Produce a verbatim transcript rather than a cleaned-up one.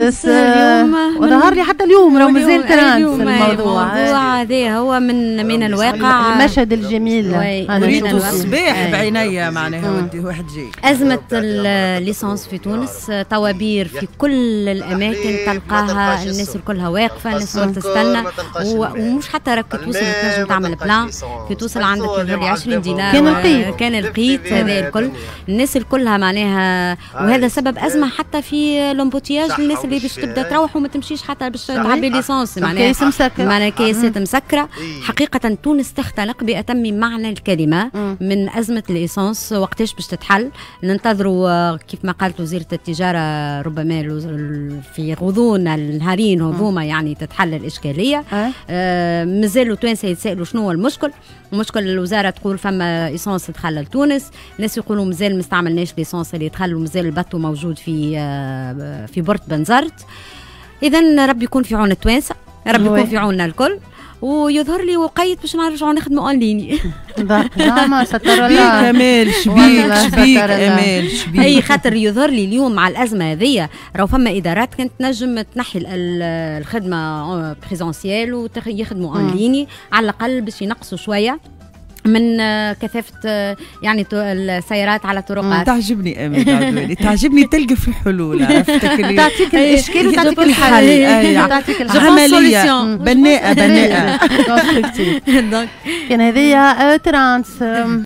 ترانس وظهر لي حتى اليوم راه مازال ترانس الموضوع. الموضوع هذا هو من من الواقع، المشهد الجميل ريت الصباح بعينيا معناها ودي واحد جاي. أزمة الليسانس في تونس طوابير في كل الأماكن تلقاها، الناس كلها واقفة، الناس الكل تستنى، ومش حتى راك توصل تنجم تعمل بلان، كي توصل عندك يظهر عشرين دينار كان القيت كان القيت هذا الكل، الناس الكلها معناها، وهذا سبب أزمة حتى في لومبوتياج للناس اللي باش تبدا تروح وما تمشيش حتى باش تعبي ليسانس، معناها كيس مسكر، معناها كيسات مسكرة. حقيقة تونس تختنق بأتم معنى الكلمة من أزمة الليسانس. وقتاش باش تتحل؟ ننتظروا كيف ما قالت وزيرة التجارة ربما في غضون النهارين هذوما يعني تتحل الإشكالية. آه مازالوا توانسة يتسائلوا شنو هو المشكل. المشكل الوزارة تقول فما إيسانس دخل لتونس، الناس يقولوا مازال ما استعملناش الإيسانس اللي دخل ومازال البتو موجود في آه في بورت بنزرت. إذا ربي يكون في عون التوانسة، ربي يكون في عوننا الكل، ويظهر لي وقيت باش نرجعوا نخدموا اون ليني. زعما ستر الله. شبيك امال، شبيك شبيك امال شبيك. اي خاطر يظهر لي اليوم مع الازمه هذيا راهو فما ادارات كانت تنجم تنحي الخدمه بريزونسيال ويخدموا اون ليني على الاقل باش ينقصوا شويه من كثافة يعني السيارات على الطرقات. تعجبني أمل عدواني، تعجبني تلقى في الحلول، عرفتك اللي تعطيك الإشكال وتعطيك الحل، تعطيك عملية بناءة بناءة. كان هذه ترانس.